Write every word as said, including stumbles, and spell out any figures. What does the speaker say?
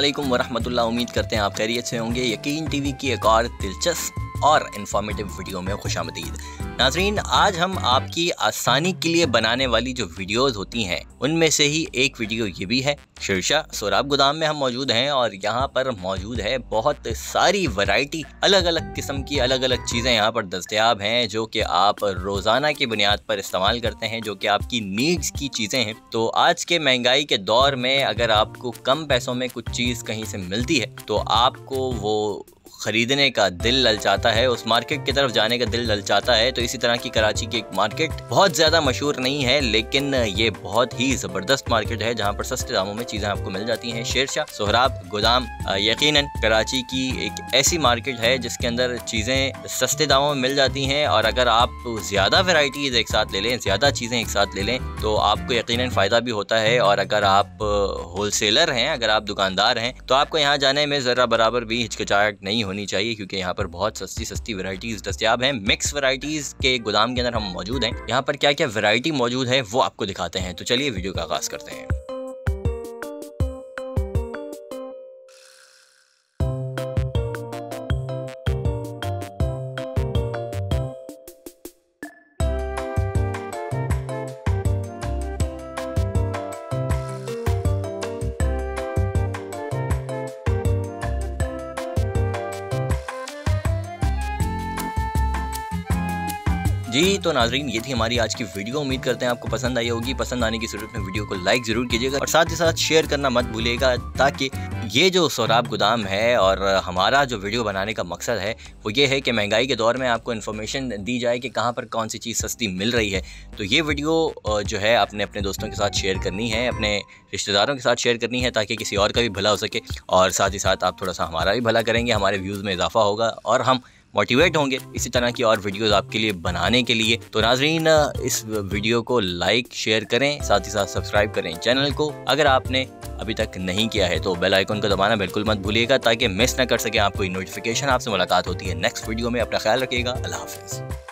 अस्सलामुअलैकुम वरहमतुल्लाह। उम्मीद करते हैं आप खैरियत से होंगे। यकीन टीवी की एक और दिलचस्प और इन्फॉर्मेटिव वीडियो में खुशामदीद। नाज़रीन, आज हम आपकी आसानी के लिए बनाने वाली जो वीडियोस होती हैं उनमें से ही एक वीडियो ये भी है। शिरसा सोराब गोदाम में हम मौजूद हैं और यहाँ पर मौजूद है बहुत सारी वैरायटी, अलग अलग किस्म की अलग अलग चीज़ें यहाँ पर दस्तयाब हैं जो कि आप रोज़ाना की बुनियाद पर इस्तेमाल करते हैं, जो कि आपकी नीड्स की चीज़ें हैं। तो आज के महंगाई के दौर में अगर आपको कम पैसों में कुछ चीज़ कहीं से मिलती है तो आपको वो ख़रीदने का दिल ललचाता है, उस मार्केट की तरफ जाने का दिल ललचाता है। तो इसी तरह की कराची की एक मार्केट बहुत ज़्यादा मशहूर नहीं है, लेकिन ये बहुत ही ज़बरदस्त मार्केट है जहाँ पर सस्ते दामों में चीज़ें आपको मिल जाती हैं। शिरसा सोराब गोदाम यकीनन कराची की एक ऐसी मार्केट है जिसके अंदर चीज़ें सस्ते दामों में मिल जाती हैं, और अगर आप ज़्यादा वैरायटीज़ एक साथ ले लें, ज़्यादा चीज़ें एक साथ ले लें तो आपको यकीनन फ़ायदा भी होता है। और अगर आप होलसेलर हैं, अगर आप दुकानदार हैं, तो आपको यहाँ जाने में ज़रा बराबर भी हिचकिचाहट नहीं होनी चाहिए, क्योंकि यहाँ पर बहुत सस्ती सस्ती वैरायटीज़ दस्तयाब हैं। मिक्स वैरायटीज़ के गोदाम के अंदर हम मौजूद हैं। यहाँ पर क्या क्या वैरायटी मौजूद है वो आपको दिखाते हैं। तो चलिए वीडियो का आगाज़ करते हैं। जी तो नाजरीन, ये थी हमारी आज की वीडियो। उम्मीद करते हैं आपको पसंद आई होगी। पसंद आने की सूरत में वीडियो को लाइक ज़रूर कीजिएगा और साथ ही साथ शेयर करना मत भूलिएगा, ताकि ये जो सोराब गोदाम है और हमारा जो वीडियो बनाने का मकसद है वो ये है कि महंगाई के दौर में आपको इन्फॉर्मेशन दी जाए कि कहाँ पर कौन सी चीज़ सस्ती मिल रही है। तो ये वीडियो जो है आपने अपने दोस्तों के साथ शेयर करनी है, अपने रिश्तेदारों के साथ शेयर करनी है, ताकि किसी और का भी भला हो सके, और साथ ही साथ आप थोड़ा सा हमारा भी भला करेंगे, हमारे व्यूज़ में इजाफा होगा और हम मोटिवेट होंगे इसी तरह की और वीडियोस आपके लिए बनाने के लिए। तो नाजरीन, इस वीडियो को लाइक शेयर करें, साथ ही साथ सब्सक्राइब करें चैनल को अगर आपने अभी तक नहीं किया है। तो बेल आइकन को दबाना बिल्कुल मत भूलिएगा, ताकि मिस ना कर सके आप कोई नोटिफिकेशन। आपसे मुलाकात होती है नेक्स्ट वीडियो में। अपना ख्याल रखिएगा। अल्लाह हाफिज़।